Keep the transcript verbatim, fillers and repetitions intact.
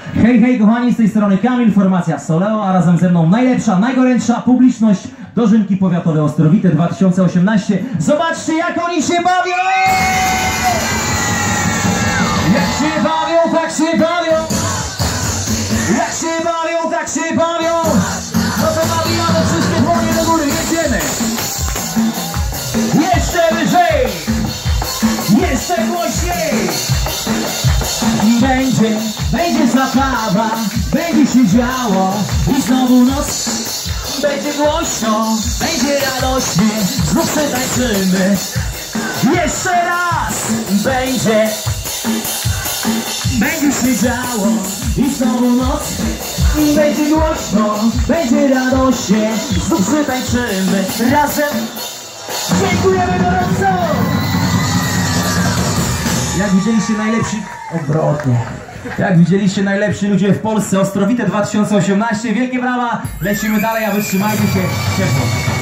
Hej, hej kochani, z tej strony Kamil, formacja Soleo, a razem ze mną najlepsza, najgorętsza publiczność Dożynki Powiatowe Ostrowite dwa tysiące osiemnaście. Zobaczcie, jak oni się bawią! Jak się bawią, tak się bawią! Jak się bawią, tak się bawią! No to nabijamy wszystkie dłonie do góry, jedziemy! Jeszcze wyżej! Jeszcze głośniej! Będzie, będzie zabawa, będzie się działo i znowu noc. Będzie głośno, będzie radośnie, znów przetańczymy. Jeszcze raz będzie, będzie się działo i znowu noc. Będzie głośno, będzie radośnie, znów przetańczymy. Razem dziękujemy gorąco! Jak widzieliście najlepsi... Odwrotnie. Jak widzieliście najlepsi ludzie w Polsce, Ostrowite dwa tysiące osiemnaście. Wielkie brawa, lecimy dalej, a wy trzymajcie się ciepło.